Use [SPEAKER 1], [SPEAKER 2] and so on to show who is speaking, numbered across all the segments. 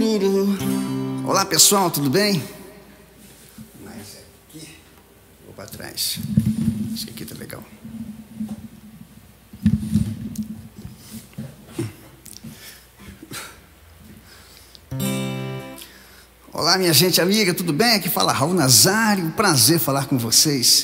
[SPEAKER 1] Tururu. Olá pessoal, tudo bem? Mais aqui, vou para trás. Esse aqui tá legal. Olá minha gente amiga, tudo bem? Aqui fala Raul Nazário, prazer falar com vocês.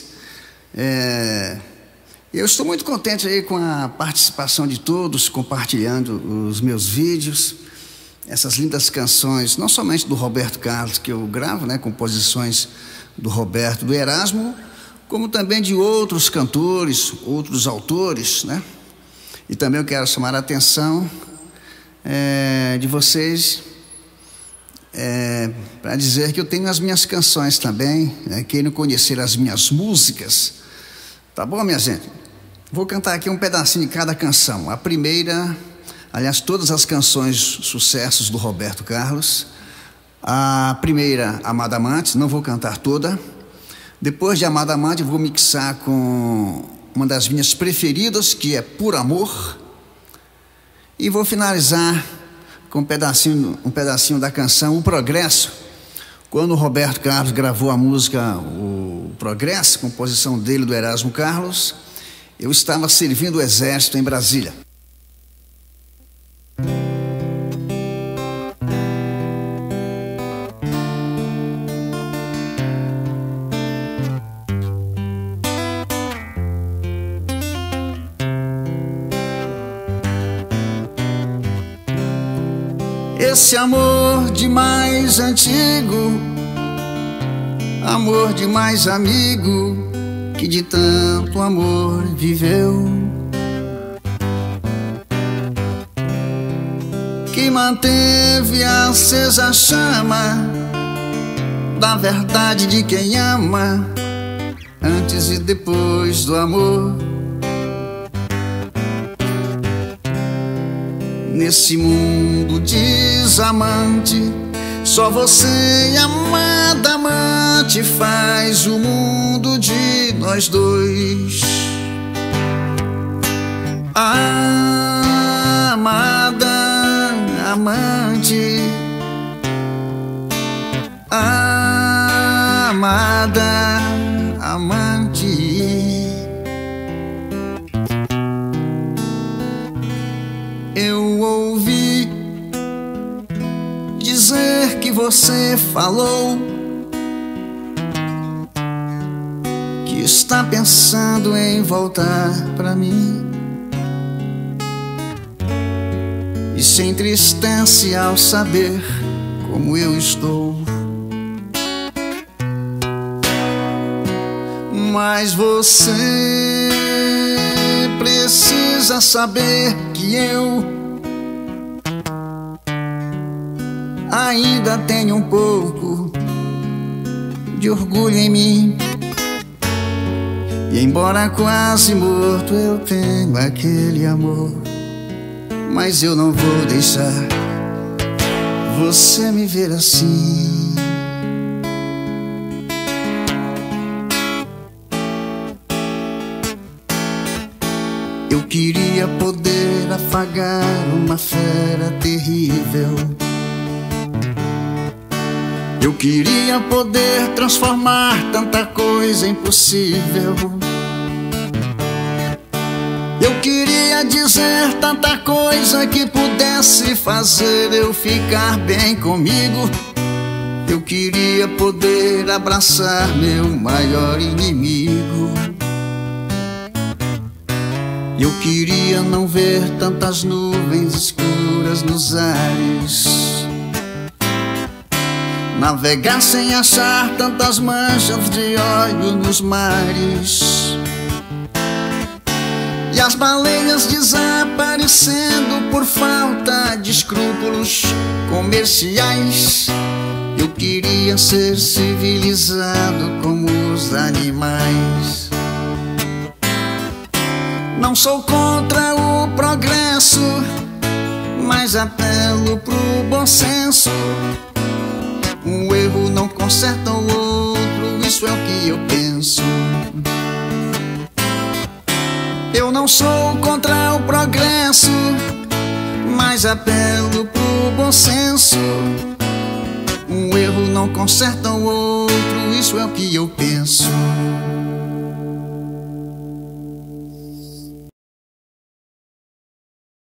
[SPEAKER 1] Eu estou muito contente aí com a participação de todos, compartilhando os meus vídeos, essas lindas canções, não somente do Roberto Carlos, que eu gravo, né, composições do Roberto, do Erasmo, como também de outros cantores, outros autores, né? E também eu quero chamar a atenção de vocês para dizer que eu tenho as minhas canções também, né? Quem não conhecer as minhas músicas, tá bom, minha gente? Vou cantar aqui um pedacinho de cada canção. A primeira, aliás, todas as canções sucessos do Roberto Carlos. A primeira, Amada Amante, não vou cantar toda. Depois de Amada Amante, eu vou mixar com uma das minhas preferidas, que é Por Amor. E vou finalizar com um pedacinho da canção O Progresso. Quando o Roberto Carlos gravou a música O Progresso, composição dele, do Erasmo Carlos, eu estava servindo o exército em Brasília. Esse amor demais antigo, amor demais amigo, que de tanto amor viveu, que manteve acesa a chama da verdade de quem ama, antes e depois do amor. Nesse mundo desamante, só você, amada amante, faz o mundo de nós dois. Amada amante, amada amante, eu ouvi dizer que você falou que está pensando em voltar pra mim e se entristece ao saber como eu estou. Mas você precisa saber que eu ainda tenho um pouco de orgulho em mim. E embora quase morto, eu tenho aquele amor. Mas eu não vou deixar você me ver assim. Eu queria poder afagar uma fera terrível. Eu queria poder transformar tanta coisa impossível. Eu queria dizer tanta coisa que pudesse fazer eu ficar bem comigo. Eu queria poder abraçar meu maior inimigo. Eu queria não ver tantas nuvens escuras nos ares, navegar sem achar tantas manchas de óleo nos mares, e as baleias desaparecendo por falta de escrúpulos comerciais. Eu queria ser civilizado como os animais. Não sou contra o progresso, mas apelo pro bom senso. Um erro não conserta o outro, isso é o que eu penso. Eu não sou contra o progresso, mas apelo pro bom senso. erro não conserta o outro, isso é o que eu penso.